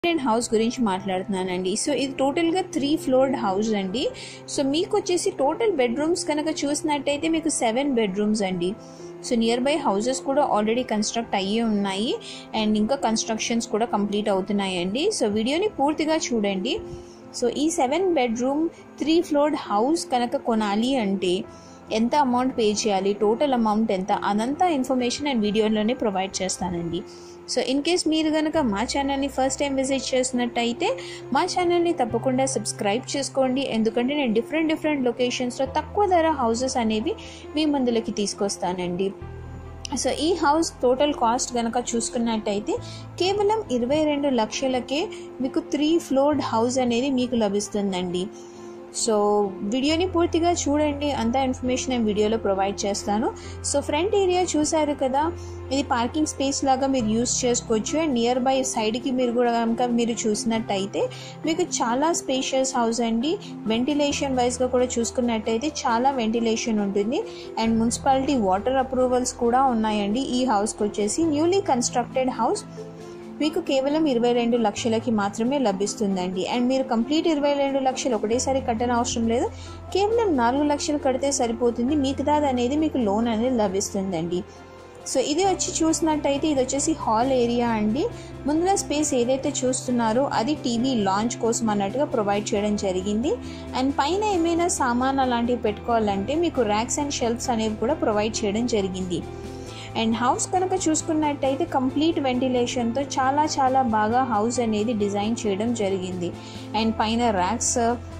House గురించి మాట్లాడుతున్నానండి. So ఇది టోటల్గా 3 ఫ్లోర్డ్ హౌస్ అండి. సో మీకు వచ్చేసి టోటల్ బెడ్రూమ్స్ కనుక చూసినట్టయితే మీకు 7 బెడ్రూమ్స్ అండి. సో నియర్ బై హౌసెస్ కూడా ఆల్రెడీ కన్స్ట్రక్ట్ అయ్యి ఉన్నాయి అండ్ ఇంకా కన్స్ట్రక్షన్స్ కూడా కంప్లీట్ అవుతున్నాయండి. సో వీడియోని పూర్తిగా చూడండి. సో ఈ 7 బెడ్రూమ్ 3 ఫ్లోర్డ్ హౌస్ కనుక కొనాలి అంటే ఎంత అమౌంట్ పే చేయాలి, టోటల్ అమౌంట్ ఎంత, అదంతా ఇన్ఫర్మేషన్ నేను వీడియోలోనే ప్రొవైడ్ చేస్తానండి. సో ఇన్ కేస్ మీరు కనుక మా ఛానల్ని ఫస్ట్ టైం విజిట్ చేసినట్టయితే మా ఛానల్ని తప్పకుండా సబ్స్క్రైబ్ చేసుకోండి. ఎందుకంటే నేను డిఫరెంట్ లొకేషన్స్లో తక్కువ ధర హౌసెస్ అనేవి మీ ముందులకి తీసుకొస్తానండి. సో ఈ హౌస్ టోటల్ కాస్ట్ కనుక చూసుకున్నట్టయితే కేవలం 22 లక్షలకే మీకు 3 ఫ్లోర్డ్ హౌస్ అనేది మీకు లభిస్తుందండి. సో వీడియోని పూర్తిగా చూడండి, అంతా ఇన్ఫర్మేషన్ నేను వీడియోలో ప్రొవైడ్ చేస్తాను. సో ఫ్రంట్ ఏరియా చూసారు కదా, ఇది పార్కింగ్ స్పేస్ లాగా మీరు యూస్ చేసుకోవచ్చు. అండ్ నియర్ బై సైడ్కి మీరు కూడా కనుక మీరు చూసినట్టయితే మీకు చాలా స్పేషియస్ హౌస్ అండి. వెంటిలేషన్ వైజ్గా కూడా చూసుకున్నట్టయితే చాలా వెంటిలేషన్ ఉంటుంది. అండ్ మున్సిపాలిటీ వాటర్ అప్రూవల్స్ కూడా ఉన్నాయండి. ఈ హౌస్కి వచ్చేసి న్యూలీ కన్స్ట్రక్టెడ్ హౌస్ మీకు కేవలం 22 లక్షలకి మాత్రమే లభిస్తుందండి. అండ్ మీరు కంప్లీట్ 22 లక్షలు ఒకటేసారి కట్టని అవసరం లేదు, కేవలం 4 లక్షలు కడితే సరిపోతుంది. మిగతాది అనేది మీకు లోన్ అనేది లభిస్తుందండి. సో ఇది వచ్చి చూసినట్టయితే ఇది వచ్చేసి హాల్ ఏరియా అండి. ముందుల స్పేస్ ఏదైతే చూస్తున్నారో అది టీవీ లాంచ్ కోసం అన్నట్టుగా ప్రొవైడ్ చేయడం జరిగింది. అండ్ పైన ఏమైనా సామాన్ అలాంటివి పెట్టుకోవాలంటే మీకు ర్యాక్స్ అండ్ షెల్ఫ్స్ అనేవి కూడా ప్రొవైడ్ చేయడం జరిగింది. అండ్ హౌస్ కనుక చూసుకున్నట్టయితే కంప్లీట్ వెంటిలేషన్తో చాలా బాగా హౌస్ అనేది డిజైన్ చేయడం జరిగింది. అండ్ పైన ర్యాక్స్,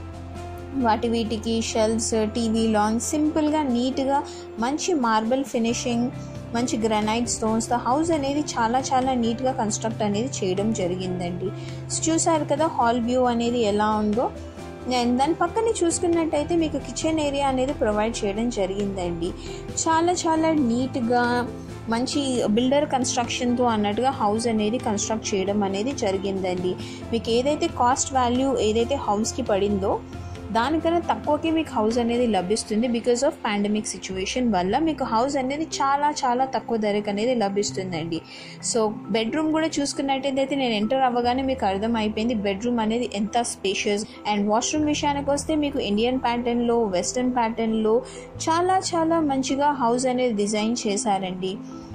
వీటికి షెల్ఫ్స్, టీవీ లాంచ్ సింపుల్గా నీట్గా మంచి మార్బుల్ ఫినిషింగ్, మంచి గ్రానైట్ స్టోన్స్తో హౌస్ అనేది చాలా నీట్గా కన్స్ట్రక్ట్ అనేది చేయడం జరిగిందండి. చూసారు కదా హాల్ వ్యూ అనేది ఎలా ఉందో. అండ్ దాని పక్కనే చూసుకున్నట్టయితే మీకు కిచెన్ ఏరియా అనేది ప్రొవైడ్ చేయడం జరిగిందండి. చాలా నీట్గా మంచి బిల్డర్ కన్స్ట్రక్షన్తో అన్నట్టుగా హౌస్ అనేది కన్స్ట్రక్ట్ చేయడం అనేది జరిగిందండి. మీకు ఏదైతే కాస్ట్ వాల్యూ ఏదైతే హౌస్కి పడిందో దానికన్నా తక్కువకి మీకు హౌస్ అనేది లభిస్తుంది. బికాస్ ఆఫ్ పాండమిక్ సిచ్యువేషన్ వల్ల మీకు హౌస్ అనేది చాలా తక్కువ ధరకు అనేది లభిస్తుందండి. సో బెడ్రూమ్ కూడా చూసుకున్నట్టయితే నేను ఎంటర్ అవ్వగానే మీకు అర్థం అయిపోయింది బెడ్రూమ్ అనేది ఎంత స్పేషియస్. అండ్ వాష్రూమ్ విషయానికి వస్తే మీకు ఇండియన్ ప్యాటర్న్లో, వెస్టర్న్ ప్యాటర్న్లో చాలా మంచిగా హౌస్ అనేది డిజైన్ చేశారండి.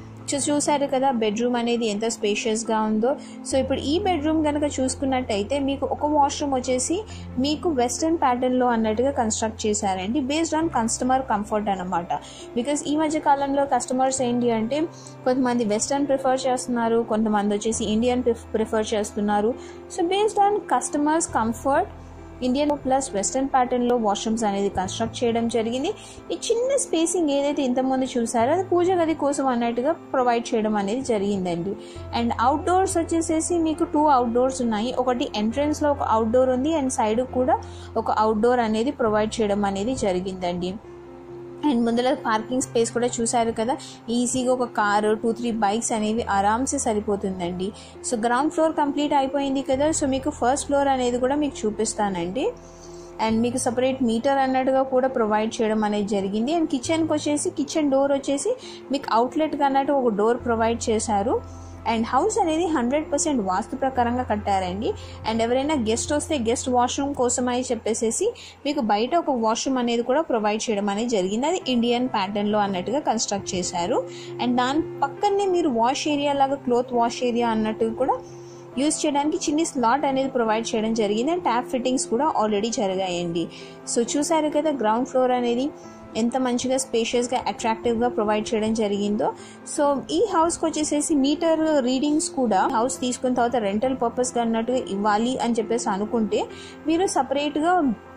చూసారు కదా బెడ్రూమ్ అనేది ఎంత స్పేషియస్గా ఉందో. సో ఇప్పుడు ఈ బెడ్రూమ్ కనుక చూసుకున్నట్టయితే మీకు ఒక వాష్రూమ్ వచ్చేసి మీకు వెస్టర్న్ ప్యాటర్న్లో అన్నట్టుగా కన్స్ట్రక్ట్ చేశారండి, బేస్డ్ ఆన్ కస్టమర్ కంఫర్ట్ అనమాట. బికాస్ ఈ మధ్య కాలంలో కస్టమర్స్ ఏంటి అంటే కొంతమంది వెస్టర్న్ ప్రిఫర్ చేస్తున్నారు, కొంతమంది వచ్చేసి ఇండియన్ ప్రిఫర్ చేస్తున్నారు. So based on customers comfort Indian plus western ప్యాటర్న్లో వాష్రూమ్స్ అనేది కన్స్ట్రక్ట్ చేయడం జరిగింది. ఈ చిన్న స్పేసింగ్ ఏదైతే ఇంతకుముందు చూసారో అది పూజ గది కోసం అన్నట్టుగా ప్రొవైడ్ చేయడం అనేది జరిగిందండి. అండ్ అవుట్డోర్స్ వచ్చేసేసి మీకు 2 అవుట్డోర్స్ ఉన్నాయి. ఒకటి ఎంట్రన్స్లో ఒక అవుట్డోర్ ఉంది అండ్ సైడ్ కూడా ఒక అవుట్డోర్ అనేది ప్రొవైడ్ చేయడం అనేది జరిగిందండి. అండ్ ముందర పార్కింగ్ స్పేస్ కూడా చూసారు కదా, ఈజీగా ఒక కారు 2-3 బైక్స్ అనేవి ఆరామ్సే సరిపోతుందండి. సో గ్రౌండ్ ఫ్లోర్ కంప్లీట్ అయిపోయింది కదా. సో మీకు ఫస్ట్ ఫ్లోర్ అనేది కూడా మీకు చూపిస్తానండి. అండ్ మీకు సపరేట్ మీటర్ అన్నట్టుగా కూడా ప్రొవైడ్ చేయడం అనేది జరిగింది. అండ్ కిచెన్కి వచ్చేసి కిచెన్ డోర్ వచ్చేసి మీకు అవుట్లెట్గా అన్నట్టు ఒక డోర్ ప్రొవైడ్ చేశారు. అండ్ హౌస్ అనేది 100% వాస్తు ప్రకారంగా కట్టారండి. అండ్ ఎవరైనా గెస్ట్ వస్తే గెస్ట్ వాష్రూమ్ కోసం అని చెప్పేసి మీకు బయట ఒక వాష్రూమ్ అనేది కూడా ప్రొవైడ్ చేయడం అనేది జరిగింది. అది ఇండియన్ ప్యాటర్న్లో అన్నట్టుగా కన్స్ట్రక్ట్ చేశారు. అండ్ దాని పక్కనే మీరు వాష్ ఏరియా లాగా క్లోత్ వాష్ ఏరియా అన్నట్టు కూడా యూజ్ చేయడానికి చిన్ని స్లాట్ అనేది ప్రొవైడ్ చేయడం జరిగింది. అండ్ ట్యాప్ ఫిట్టింగ్స్ కూడా ఆల్రెడీ జరిగాయండి. సో చూసారు కదా గ్రౌండ్ ఫ్లోర్ అనేది ఎంత మంచిగా స్పేషియస్గా అట్రాక్టివ్గా ప్రొవైడ్ చేయడం జరిగిందో. సో ఈ హౌస్కి వచ్చేసేసి మీటర్ రీడింగ్స్ కూడా హౌస్ తీసుకున్న తర్వాత రెంటల్ పర్పస్గా అన్నట్టుగా ఇవ్వాలి అని చెప్పేసి అనుకుంటే మీరు సపరేట్గా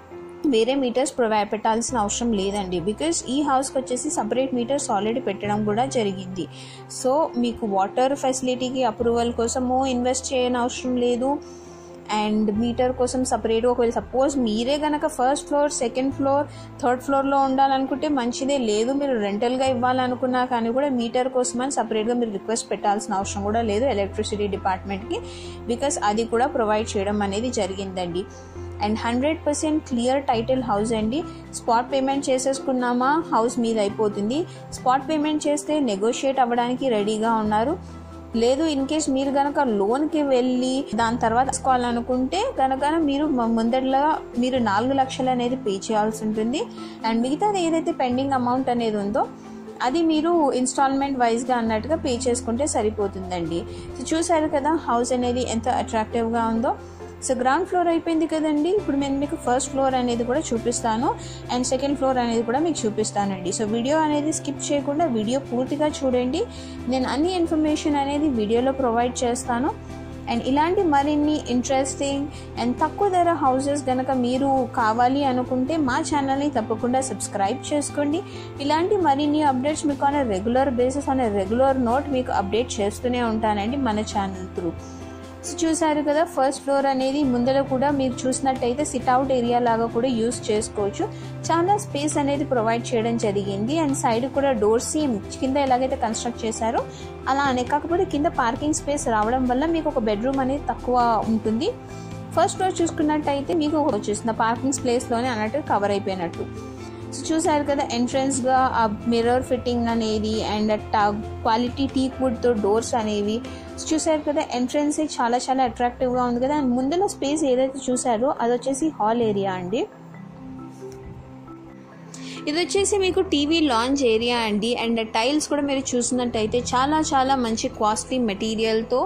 వేరే మీటర్స్ పెట్టాల్సిన అవసరం లేదండి. బికాస్ ఈ హౌస్కి వచ్చేసి సపరేట్ మీటర్స్ ఆల్రెడీ పెట్టడం కూడా జరిగింది. సో మీకు వాటర్ ఫెసిలిటీకి అప్రూవల్ కోసము ఇన్వెస్ట్ చేయని అవసరం లేదు. అండ్ మీటర్ కోసం సపరేట్, ఒకవేళ సపోజ్ మీరే కనుక ఫస్ట్ ఫ్లోర్, సెకండ్ ఫ్లోర్, థర్డ్ ఫ్లోర్లో ఉండాలనుకుంటే మంచిదే. లేదు మీరు రెంటల్గా ఇవ్వాలనుకున్నా కానీ కూడా మీటర్ కోసం అని సపరేట్గా మీరు రిక్వెస్ట్ పెట్టాల్సిన అవసరం కూడా లేదు ఎలక్ట్రిసిటీ డిపార్ట్మెంట్కి. బికాస్ అది కూడా ప్రొవైడ్ చేయడం అనేది జరిగిందండి. అండ్ 100% క్లియర్ టైటిల్ హౌస్ అండి. స్పాట్ పేమెంట్ చేసేసుకున్నామా హౌస్ మీద అయిపోతుంది. స్పాట్ పేమెంట్ చేస్తే నెగోషియేట్ అవ్వడానికి రెడీగా ఉన్నారు. లేదు ఇన్ కేస్ మీరు కనుక లోన్కి వెళ్ళి దాని తర్వాత తీసుకోవాలనుకుంటే కనుక మీరు ముందరగా మీరు 4 లక్షలు అనేది పే చేయాల్సి ఉంటుంది. అండ్ మిగతాది ఏదైతే పెండింగ్ అమౌంట్ అనేది ఉందో అది మీరు ఇన్స్టాల్మెంట్ వైజ్గా అన్నట్టుగా పే చేసుకుంటే సరిపోతుందండి. సో చూసారు కదా హౌస్ అనేది ఎంత అట్రాక్టివ్గా ఉందో. సో గ్రౌండ్ ఫ్లోర్ అయిపోయింది కదండి. ఇప్పుడు నేను మీకు ఫస్ట్ ఫ్లోర్ అనేది కూడా చూపిస్తాను అండ్ సెకండ్ ఫ్లోర్ అనేది కూడా మీకు చూపిస్తానండి. సో వీడియో అనేది స్కిప్ చేయకుండా వీడియో పూర్తిగా చూడండి. నేను అన్ని ఇన్ఫర్మేషన్ అనేది వీడియోలో ప్రొవైడ్ చేస్తాను. అండ్ ఇలాంటి మరిన్ని ఇంట్రెస్టింగ్ అండ్ తక్కువ ధర హౌసెస్ కనుక మీరు కావాలి అనుకుంటే మా ఛానల్ని తప్పకుండా సబ్స్క్రైబ్ చేసుకోండి. ఇలాంటి మరిన్ని అప్డేట్స్ మీకు on regular basis on regular note మీకు అప్డేట్ చేస్తూనే ఉంటానండి మన ఛానల్ త్రూ. సో చూసారు కదా ఫస్ట్ ఫ్లోర్ అనేది ముందర కూడా మీరు చూసినట్టయితే సిట్అవుట్ ఏరియా లాగా కూడా యూస్ చేసుకోవచ్చు. చాలా స్పేస్ అనేది ప్రొవైడ్ చేయడం జరిగింది. అండ్ సైడ్ కూడా డోర్స్ కింద ఎలాగైతే కన్స్ట్రక్ట్ చేశారో అలానే, కాకపోతే కింద పార్కింగ్ స్పేస్ రావడం వల్ల మీకు ఒక బెడ్రూమ్ అనేది తక్కువ ఉంటుంది. ఫస్ట్ ఫ్లోర్ చూసుకున్నట్టయితే మీకు వచ్చేసిన పార్కింగ్ ప్లేస్లోనే అన్నట్టు కవర్ అయిపోయినట్టు. సో చూసారు కదా ఎంట్రన్స్గా ఆ మిర్రర్ ఫిట్టింగ్ అనేది అండ్ క్వాలిటీ టీక్ వుడ్తో డోర్స్ అనేవి చూసారు కదా. ఎంట్రన్స్ చాలా చాలా అట్రాక్టివ్గా ఉంది కదా. అండ్ ముందులో స్పేస్ ఏదైతే చూసారో అది వచ్చేసి హాల్ ఏరియా అండి. ఇది వచ్చేసి మీకు టీవీ లాంజ్ ఏరియా అండి. అండ్ టైల్స్ కూడా మీరు చూసినట్టయితే చాలా చాలా మంచి కాస్ట్లీ మెటీరియల్తో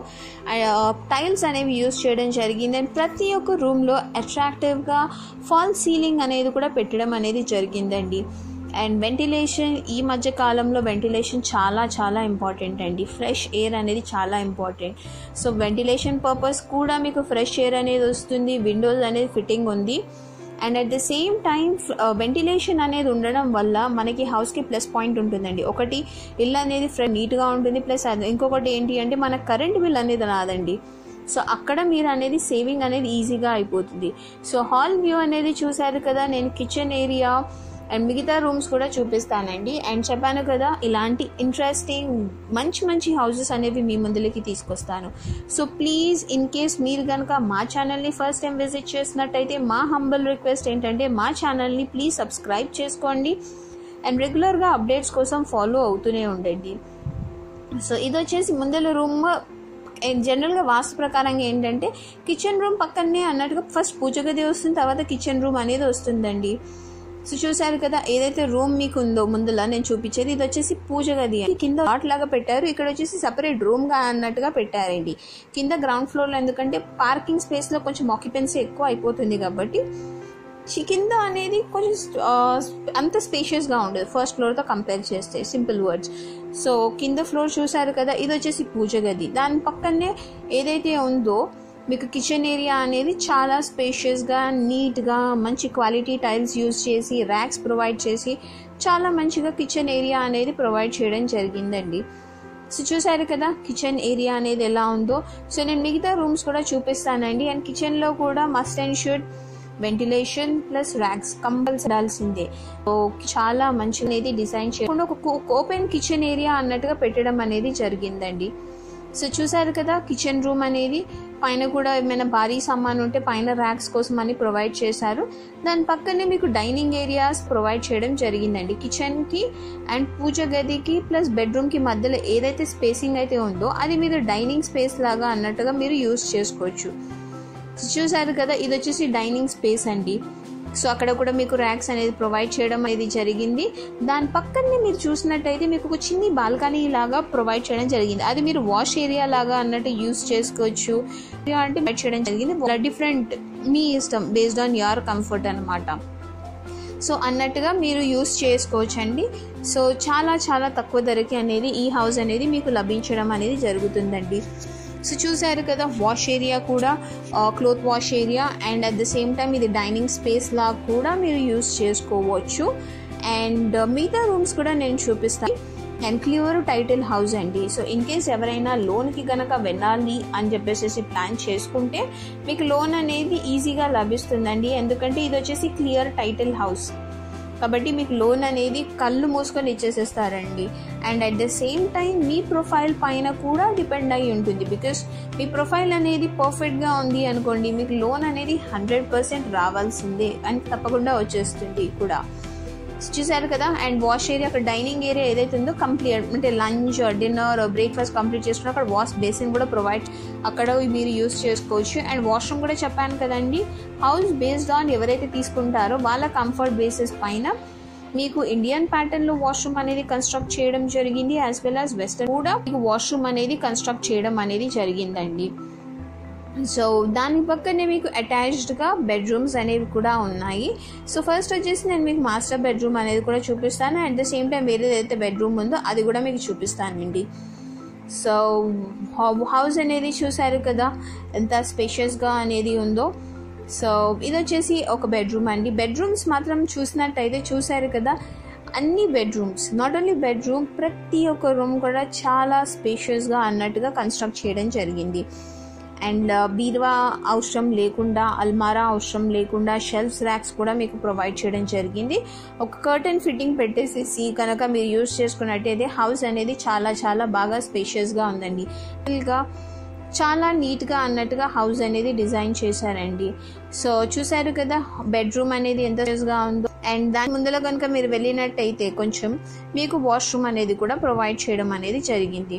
టైల్స్ అనేవి యూజ్ చేయడం జరిగింది. అండ్ ప్రతి ఒక్క రూమ్లో అట్రాక్టివ్గా ఫాల్ సీలింగ్ అనేది కూడా పెట్టడం అనేది జరిగిందండి. అండ్ వెంటిలేషన్, ఈ మధ్య కాలంలో వెంటిలేషన్ చాలా చాలా ఇంపార్టెంట్ అండి. ఫ్రెష్ ఎయిర్ అనేది చాలా ఇంపార్టెంట్. సో వెంటిలేషన్ పర్పస్ కూడా మీకు ఫ్రెష్ ఎయిర్ అనేది వస్తుంది. విండోస్ అనేది ఫిట్టింగ్ ఉంది. And at the same time ventilation అనేది ఉండడం వల్ల మనకి హౌస్కి ప్లస్ పాయింట్ ఉంటుందండి. ఒకటి ఇల్లు అనేది నీట్గా ఉంటుంది, ప్లస్ ఇంకొకటి ఏంటి అంటే మన కరెంట్ బిల్ అనేది రాదండి. సో అక్కడ మీరు అనేది సేవింగ్ అనేది ఈజీగా అయిపోతుంది. సో హాల్ వ్యూ అనేది చూసారు కదా. నేను కిచెన్ ఏరియా అండ్ మిగతా రూమ్స్ కూడా చూపిస్తానండి. అండ్ చెప్పాను కదా ఇలాంటి ఇంట్రెస్టింగ్ మంచి మంచి హౌసెస్ అనేవి మీ ముందులోకి తీసుకొస్తాను. సో ప్లీజ్ ఇన్ కేస్ మీరు కనుక మా ఛానల్ని ఫస్ట్ టైం విజిట్ చేసినట్టయితే మా హంబల్ రిక్వెస్ట్ ఏంటంటే మా ఛానల్ని ప్లీజ్ సబ్స్క్రైబ్ చేసుకోండి అండ్ రెగ్యులర్గా అప్డేట్స్ కోసం ఫాలో అవుతూనే ఉండండి. సో ఇది వచ్చేసి ముందల రూమ్. జనరల్గా వాస్తు ప్రకారంగా ఏంటంటే కిచెన్ రూమ్ పక్కనే అన్నట్టుగా ఫస్ట్ పూజ గది వస్తుంది, తర్వాత కిచెన్ రూమ్ అనేది వస్తుందండి. సో చూసారు కదా ఏదైతే రూమ్ మీకు ఉందో ముందులా నేను చూపించేది ఇది వచ్చేసి పూజ గది. కింద లాట్ లాగా పెట్టారు, ఇక్కడ వచ్చేసి సపరేట్ రూమ్ గా అన్నట్టుగా పెట్టారండి. కింద గ్రౌండ్ ఫ్లోర్ లో ఎందుకంటే పార్కింగ్ స్పేస్ లో కొంచెం ఆక్యుపెన్సీ ఎక్కువ అయిపోతుంది కాబట్టి కింద అనేది కొంచెం అంత స్పేషియస్ గా ఉండదు ఫస్ట్ ఫ్లోర్ తో కంపేర్ చేస్తే, సింపుల్ వర్డ్స్. సో కింద ఫ్లోర్ చూసారు కదా ఇది వచ్చేసి పూజ గది. దాని పక్కనే ఏదైతే ఉందో మీకు కిచెన్ ఏరియా అనేది చాలా స్పేషియస్గా నీట్గా మంచి క్వాలిటీ టైల్స్ యూజ్ చేసి ర్యాక్స్ ప్రొవైడ్ చేసి చాలా మంచిగా కిచెన్ ఏరియా అనేది ప్రొవైడ్ చేయడం జరిగిందండి. సో చూసారు కదా కిచెన్ ఏరియా అనేది ఎలా ఉందో. సో నేను మిగతా రూమ్స్ కూడా చూపిస్తానండి. అండ్ కిచెన్లో కూడా must and should ventilation plus racks compulsory ఉండాల్సిందే. సో చాలా మంచిగా అనేది డిజైన్ చేయకుండా ఒక ఓపెన్ కిచెన్ ఏరియా అన్నట్టుగా పెట్టడం అనేది జరిగిందండి. సో చూసారు కదా కిచెన్ రూమ్ అనేది పైన కూడా ఏమైనా భారీ సామాన్ ఉంటే పైన ర్యాక్స్ కోసం అని ప్రొవైడ్ చేశారు. దాని పక్కనే మీకు డైనింగ్ ఏరియాస్ ప్రొవైడ్ చేయడం జరిగిందండి. కిచెన్కి అండ్ పూజ గదికి ప్లస్ బెడ్రూమ్కి మధ్యలో ఏదైతే స్పేసింగ్ అయితే ఉందో అది మీరు డైనింగ్ స్పేస్ లాగా అన్నట్టుగా మీరు యూజ్ చేసుకోవచ్చు. చూసారు కదా ఇది వచ్చేసి డైనింగ్ స్పేస్ అండి. సో అక్కడ కూడా మీకు ర్యాక్స్ అనేది ప్రొవైడ్ చేయడం అనేది జరిగింది. దాని పక్కనే మీరు చూసినట్టయితే మీకు ఒక చిన్ని బాల్కనీ లాగా ప్రొవైడ్ చేయడం జరిగింది. అది మీరు వాష్ ఏరియా లాగా అన్నట్టు యూజ్ చేసుకోవచ్చు అంటే ప్రొవైడ్ చేయడం జరిగింది. డిఫరెంట్ మీ ఇష్టం బేస్డ్ ఆన్ యువర్ కంఫర్ట్ అనమాట. సో అన్నట్టుగా మీరు యూజ్ చేసుకోవచ్చు అండి. సో చాలా చాలా తక్కువ ధరకి అనేది ఈ హౌస్ అనేది మీకు లభించడం అనేది జరుగుతుందండి. సో చూసారు కదా వాష్ ఏరియా కూడా cloth wash area and at the same time ఇది డైనింగ్ స్పేస్ లాగా కూడా మీరు యూజ్ చేసుకోవచ్చు. అండ్ మిగతా రూమ్స్ కూడా నేను చూపిస్తాను. అండ్ క్లియర్ టైటిల్ హౌస్ అండి. సో ఇన్ కేస్ ఎవరైనా లోన్కి కనుక వెళ్ళాలి అని చెప్పేసి ప్లాన్ చేసుకుంటే మీకు లోన్ అనేది ఈజీగా లభిస్తుందండి. ఎందుకంటే ఇది వచ్చేసి క్లియర్ టైటిల్ హౌస్ కాబట్టి మీకు లోన్ అనేది కళ్ళు మూసుకొని ఇచ్చేసేస్తారండి. And at the same time మీ ప్రొఫైల్ పైన కూడా డిపెండ్ అయి ఉంటుంది. బికాస్ మీ ప్రొఫైల్ అనేది పర్ఫెక్ట్గా ఉంది అనుకోండి మీకు లోన్ అనేది 100% రావాల్సిందే అని తప్పకుండా వచ్చేస్తుంది కూడా. చూసారు కదా. అండ్ వాష్ ఏరియా, అక్కడ డైనింగ్ ఏరియా ఏదైతే ఉందో కంప్లీట్ అంటే లంచ్ డిన్నర్ బ్రేక్ఫాస్ట్ కంప్లీట్ చేసుకున్న అక్కడ వాష్ బేసిన్ కూడా ప్రొవైడ్ అక్కడ మీరు యూస్ చేసుకోవచ్చు. అండ్ వాష్రూమ్ కూడా చెప్పాను కదండి, హౌస్ బేస్డ్ ఆన్ ఎవరైతే తీసుకుంటారో వాళ్ళ కంఫర్ట్ బేసిస్ పైన మీకు ఇండియన్ ప్యాటర్న్ లో వాష్రూమ్ అనేది కన్స్ట్రక్ట్ చేయడం జరిగింది, యాజ్ వెల్ యాజ్ వెస్టర్న్ కూడా మీకు వాష్రూమ్ అనేది కన్స్ట్రక్ట్ చేయడం అనేది జరిగిందండి. సో దాని పక్కనే మీకు అటాచ్డ్గా బెడ్రూమ్స్ అనేవి కూడా ఉన్నాయి. సో ఫస్ట్ వచ్చేసి నేను మీకు మాస్టర్ బెడ్రూమ్ అనేది కూడా చూపిస్తాను. అట్ ద సేమ్ టైం వేరేదైతే బెడ్రూమ్ ఉందో అది కూడా మీకు చూపిస్తానండి. సో హౌస్ అనేది చూసారు కదా ఎంత స్పేషియస్గా అనేది ఉందో. సో ఇది వచ్చేసి ఒక బెడ్రూమ్ అండి. బెడ్రూమ్స్ మాత్రం చూసినట్టయితే చూసారు కదా, అన్ని బెడ్రూమ్స్, నాట్ ఓన్లీ బెడ్రూమ్, ప్రతి ఒక్క రూమ్ కూడా చాలా స్పేషియస్గా అన్నట్టుగా కన్స్ట్రక్ట్ చేయడం జరిగింది. అండ్ బీరువా అవసరం లేకుండా, అల్మారా అవసరం లేకుండా, షెల్ఫ్స్ ర్యాక్స్ కూడా మీకు ప్రొవైడ్ చేయడం జరిగింది. ఒక కర్టన్ ఫిట్టింగ్ పెట్టేసి కనుక మీరు యూజ్ చేసుకున్నట్టయితే హౌస్ అనేది చాలా చాలా బాగా స్పేషియస్గా ఉందండి. చాలా నీట్గా అన్నట్టుగా హౌస్ అనేది డిజైన్ చేశారండి. సో చూసారు కదా బెడ్రూమ్ అనేది ఎంత స్పేస్గా ఉందో. అండ్ దాని ముందర కనుక మీరు వెళ్ళినట్టయితే కొంచెం మీకు వాష్రూమ్ అనేది కూడా ప్రొవైడ్ చేయడం అనేది జరిగింది.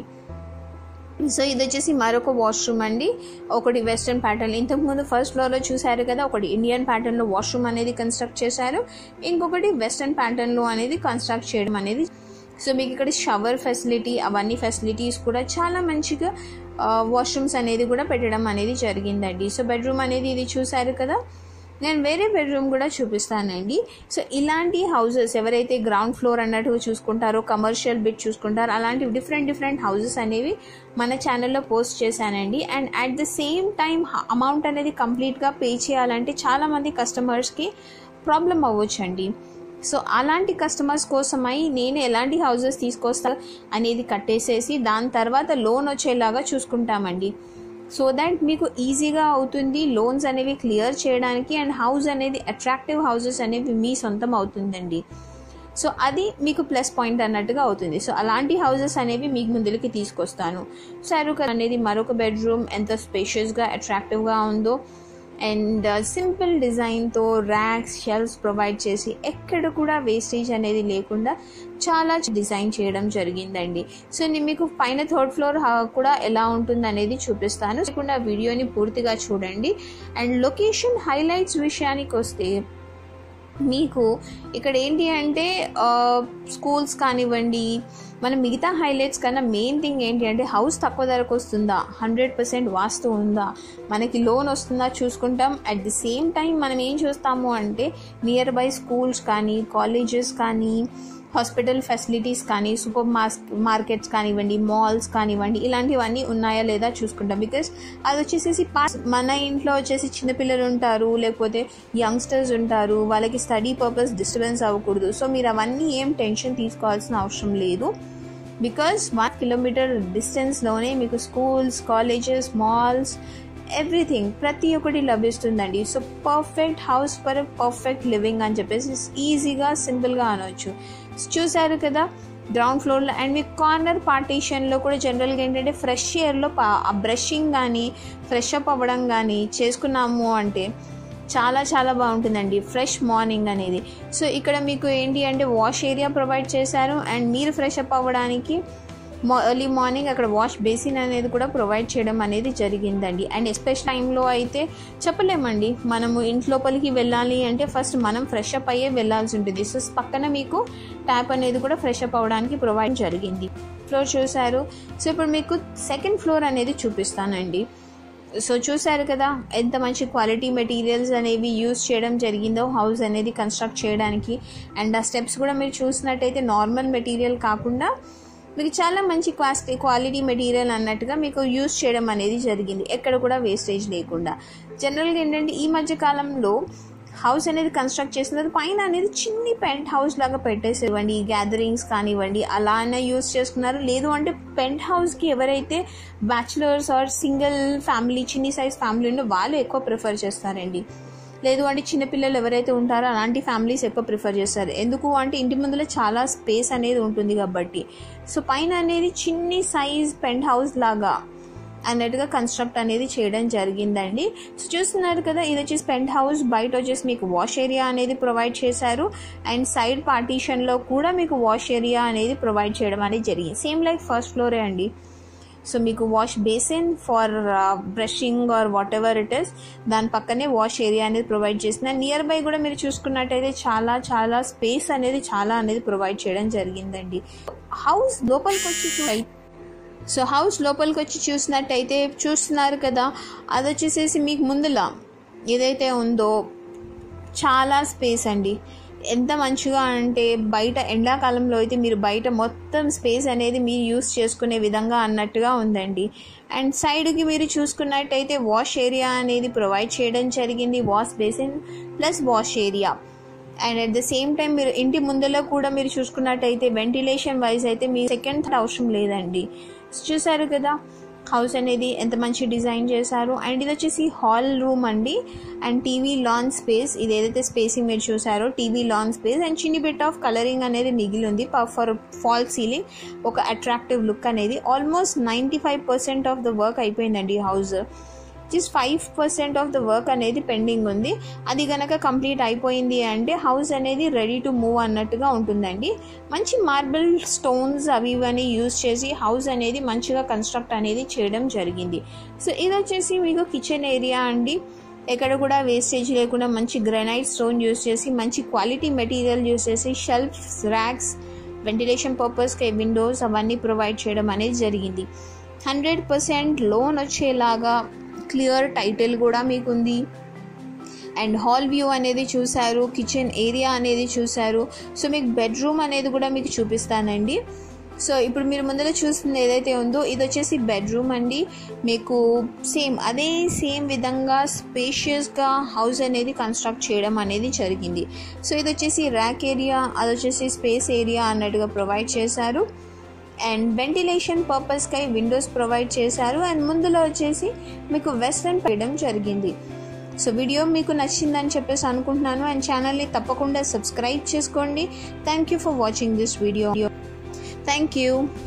సో ఇది వచ్చేసి మరొక వాష్రూమ్ అండి. ఒకటి వెస్టర్న్ ప్యాటర్న్, ఇంతకుముందు ఫస్ట్ ఫ్లోర్లో చూసారు కదా, ఒకటి ఇండియన్ ప్యాటర్న్లో వాష్రూమ్ అనేది కన్స్ట్రక్ట్ చేశారు, ఇంకొకటి వెస్టర్న్ ప్యాటర్న్లో అనేది కన్స్ట్రక్ట్ చేయడం అనేది. సో మీకు ఇక్కడ షవర్ ఫెసిలిటీ, అవన్నీ ఫెసిలిటీస్ కూడా చాలా మంచిగా వాష్రూమ్స్ అనేది కూడా పెట్టడం అనేది జరిగిందండి. సో బెడ్రూమ్ అనేది ఇది చూసారు కదా. నేను వేరే బెడ్రూమ్ కూడా చూపిస్తానండి. సో ఇలాంటి హౌసెస్ ఎవరైతే గ్రౌండ్ ఫ్లోర్ అన్నట్టుగా చూసుకుంటారో, కమర్షియల్ బిట్ చూసుకుంటారో, అలాంటి డిఫరెంట్ హౌసెస్ అనేవి మన ఛానల్లో పోస్ట్ చేశానండి. And at the same time amount అనేది కంప్లీట్గా పే చేయాలంటే చాలామంది కస్టమర్స్కి ప్రాబ్లం అవ్వచ్చండి. సో అలాంటి కస్టమర్స్ కోసమై నేను ఎలాంటి హౌసెస్ తీసుకొస్తా అనేది కట్టేసేసి దాని తర్వాత లోన్ వచ్చేలాగా చూసుకుంటామండి. సో దాట్ మీకు ఈజీగా అవుతుంది లోన్స్ అనేవి క్లియర్ చేయడానికి. అండ్ హౌస్ అనేది అట్రాక్టివ్ హౌసెస్ అనేవి మీ సొంతం అవుతుందండి. సో అది మీకు ప్లస్ పాయింట్ అన్నట్టుగా అవుతుంది. సో అలాంటి హౌసెస్ అనేవి మీకు ముందుకి తీసుకొస్తాను. సారూక్ అనేది మరొక బెడ్రూమ్ ఎంత స్పేషియస్గా అట్రాక్టివ్గా ఉందో. అండ్ సింపుల్ డిజైన్తో ర్యాక్స్, షెల్ఫ్స్ ప్రొవైడ్ చేసి ఎక్కడ కూడా వేస్టేజ్ అనేది లేకుండా చాలా డిజైన్ చేయడం జరిగిందండి. సో నేను మీకు పైన థర్డ్ ఫ్లోర్ కూడా ఎలా ఉంటుంది అనేది చూపిస్తాను. లేకుండా వీడియోని పూర్తిగా చూడండి. అండ్ లొకేషన్ హైలైట్స్ విషయానికి వస్తే మీకు ఇక్కడ ఏంటి అంటే స్కూల్స్ కానివ్వండి, మన మిగతా హైలైట్స్ కన్నా మెయిన్ థింగ్ ఏంటి అంటే హౌస్ తక్కువ ధరకు వస్తుందా, 100% వాస్తు ఉందా, మనకి లోన్ వస్తుందా చూసుకుంటాం. అట్ ది సేమ్ టైం మనం ఏం చూస్తాము అంటే నియర్ బై స్కూల్స్ కానీ, కాలేజెస్ కానీ, హాస్పిటల్ ఫెసిలిటీస్ కానీ, సూపర్ మార్కెట్స్ కానివ్వండి, మాల్స్ కానివ్వండి, ఇలాంటివన్నీ ఉన్నాయా లేదా చూసుకుంటాం. బికాస్ అది వచ్చేసి మన ఇంట్లో వచ్చేసి చిన్నపిల్లలు ఉంటారు, లేకపోతే యంగ్స్టర్స్ ఉంటారు, వాళ్ళకి స్టడీ పర్పస్ డిస్టర్బెన్స్ అవ్వకూడదు. సో మీరు అవన్నీ ఏం టెన్షన్ తీసుకోవాల్సిన అవసరం లేదు. బికాస్ 1 కిలోమీటర్ డిస్టెన్స్లోనే మీకు స్కూల్స్, కాలేజెస్, మాల్స్, ఎవ్రీథింగ్ ప్రతి ఒక్కటి లభిస్తుందండి. So perfect house for perfect living అని చెప్పేసి ఈజీగా సింపుల్గా అనవచ్చు. చూసారు కదా గ్రౌండ్ ఫ్లోర్లో. అండ్ మీకు కార్నర్ పార్టీషన్లో కూడా జనరల్గా ఏంటంటే ఫ్రెష్ ఎయిర్లో బ్రషింగ్ కానీ, ఫ్రెష్ అప్ అవ్వడం కానీ చేసుకున్నాము అంటే చాలా చాలా బాగుంటుందండి ఫ్రెష్ మార్నింగ్ అనేది. సో ఇక్కడ మీకు ఏంటి అంటే వాష్ ఏరియా ప్రొవైడ్ చేశారు. అండ్ మీరు ఫ్రెష్ అప్ అవ్వడానికి ఎర్లీ మార్నింగ్ అక్కడ వాష్ బేసిన్ అనేది కూడా ప్రొవైడ్ చేయడం అనేది జరిగిందండి. అండ్ ఎస్పెషల్ టైంలో అయితే చెప్పలేమండి, మనము ఇంట్లోపలికి వెళ్ళాలి అంటే ఫస్ట్ మనం ఫ్రెష్ అప్ అయ్యే వెళ్ళాల్సి ఉంటుంది. సో పక్కన మీకు ట్యాప్ అనేది కూడా ఫ్రెష్ అప్ అవ్వడానికి ప్రొవైడ్ జరిగింది. ఫ్లోర్ చూసారు. సో ఇప్పుడు మీకు సెకండ్ ఫ్లోర్ అనేది చూపిస్తానండి. సో చూసారు కదా ఎంత మంచి క్వాలిటీ మెటీరియల్స్ అనేవి యూజ్ చేయడం జరిగిందో హౌస్ అనేది కన్స్ట్రక్ట్ చేయడానికి. అండ్ ఆ స్టెప్స్ కూడా మీరు చూసినట్టయితే నార్మల్ మెటీరియల్ కాకుండా మీకు చాలా మంచి క్వాలిటీ మెటీరియల్ అన్నట్టుగా మీకు యూజ్ చేయడం అనేది జరిగింది, ఎక్కడ కూడా వేస్టేజ్ లేకుండా. జనరల్గా ఏంటంటే ఈ మధ్య కాలంలో హౌస్ అనేది కన్స్ట్రక్ట్ చేసిన తర్వాత పైన అనేది చిన్ని పెంట్ హౌస్ లాగా పెట్టేసేవ్వండి, గ్యాదరింగ్స్ కానివ్వండి అలానే యూజ్ చేసుకున్నారు. లేదు అంటే పెంట్ హౌస్కి ఎవరైతే బ్యాచులర్స్ ఆర్ సింగిల్ ఫ్యామిలీ, చిన్ని సైజ్ ఫ్యామిలీ ఉందో వాళ్ళు ఎక్కువ ప్రిఫర్ చేస్తారండి. లేదు అంటే చిన్నపిల్లలు ఎవరైతే ఉంటారో అలాంటి ఫ్యామిలీస్ ఎక్కువ ప్రిఫర్ చేస్తారు. ఎందుకు అంటే ఇంటి ముందులో చాలా స్పేస్ అనేది ఉంటుంది కాబట్టి. సో పైన అనేది చిన్ని సైజ్ పెంట్ హౌస్ లాగా అన్నట్టుగా కన్స్ట్రక్ట్ అనేది చేయడం జరిగిందండి. సో చూస్తున్నారు కదా, ఇది వచ్చేసి పెంట్ హౌస్. బయట వచ్చేసి మీకు వాష్ ఏరియా అనేది ప్రొవైడ్ చేశారు అండ్ సైడ్ పార్టీషన్లో కూడా మీకు వాష్ ఏరియా అనేది ప్రొవైడ్ చేయడం అనేది జరిగింది. సేమ్ లైక్ ఫస్ట్ ఫ్లోరే అండి. సో మీకు wash basin for brushing or whatever it is, దాని పక్కనే వాష్ ఏరియా అనేది ప్రొవైడ్ చేస్తున్నారు. నియర్ బై కూడా మీరు చూసుకున్నట్టయితే చాలా చాలా స్పేస్ అనేది ప్రొవైడ్ చేయడం జరిగిందండి. హౌస్ లోపలికి వచ్చి చూసినట్టయితే చూస్తున్నారు కదా, అది వచ్చేసేసి మీకు ముందులా ఏదైతే ఉందో చాలా స్పేస్ అండి. ఎంత మంచిగా అంటే బయట ఎండాకాలంలో అయితే మీరు బయట మొత్తం స్పేస్ అనేది మీరు యూస్ చేసుకునే విధంగా అన్నట్టుగా ఉందండి. అండ్ సైడ్కి మీరు చూసుకున్నట్టయితే వాష్ ఏరియా అనేది ప్రొవైడ్ చేయడం జరిగింది, wash basin plus wash area. And at the same time మీరు ఇంటి ముందులో కూడా మీరు చూసుకున్నట్టయితే వెంటిలేషన్ వైజ్ అయితే మీ సెకండ్ అవసరం లేదండి. చూసారు కదా హౌస్ అనేది ఎంత మంచి డిజైన్ చేశారు. అండ్ ఇది వచ్చేసి హాల్ రూమ్ అండి అండ్ టీవీ లాన్ స్పేస్. ఇది ఏదైతే స్పేసింగ్ మీరు చూసారో టీవీ లాన్ స్పేస్ అండ్ చిన్ని బిట్ ఆఫ్ కలరింగ్ అనేది మిగిలి ఉంది ఫర్ ఫాల్ సీలింగ్, ఒక అట్రాక్టివ్ లుక్ అనేది. ఆల్మోస్ట్ 95% ఆఫ్ ద వర్క్ అయిపోయిందండి house. Just 5% of the work అనేది పెండింగ్ ఉంది. అది కనుక కంప్లీట్ అయిపోయింది అంటే హౌస్ అనేది రెడీ టు మూవ్ అన్నట్టుగా ఉంటుందండి. మంచి మార్బుల్ స్టోన్స్ అవి ఇవన్నీ యూజ్ చేసి హౌస్ అనేది మంచిగా కన్స్ట్రక్ట్ అనేది చేయడం జరిగింది. సో ఇది వచ్చేసి మీకు కిచెన్ ఏరియా అండి. ఎక్కడ కూడా వేస్టేజ్ లేకుండా మంచి గ్రానైట్ స్టోన్ యూజ్ చేసి మంచి క్వాలిటీ మెటీరియల్ యూజ్ చేసి షెల్ఫ్స్, ర్యాక్స్, వెంటిలేషన్ పర్పస్కి విండోస్ అవన్నీ ప్రొవైడ్ చేయడం అనేది జరిగింది. 100% లోన్ వచ్చేలాగా క్లియర్ టైటిల్ కూడా మీకు ఉంది. అండ్ హాల్ వ్యూ అనేది చూసారు, కిచెన్ ఏరియా అనేది చూసారు. సో మీకు బెడ్రూమ్ అనేది కూడా మీకు చూపిస్తానండి. సో ఇప్పుడు మీరు ముందర చూస్తుంది ఏదైతే ఉందో ఇది వచ్చేసి బెడ్రూమ్ అండి. మీకు సేమ్ విధంగా స్పేషియస్గా హౌస్ అనేది కన్స్ట్రక్ట్ చేయడం అనేది జరిగింది. సో ఇది వచ్చేసి ర్యాక్ ఏరియా, అది వచ్చేసి స్పేస్ ఏరియా అన్నట్టుగా ప్రొవైడ్ చేశారు. అండ్ వెంటిలేషన్ పర్పస్కై విండోస్ ప్రొవైడ్ చేశారు. అండ్ ముందులో వచ్చేసి మీకు వెస్టర్న్ చేయడం జరిగింది. సో వీడియో మీకు నచ్చిందని చెప్పేసి అనుకుంటున్నాను. అండ్ ఛానల్ని తప్పకుండా సబ్స్క్రైబ్ చేసుకోండి. Thank you for watching this video. Thank you.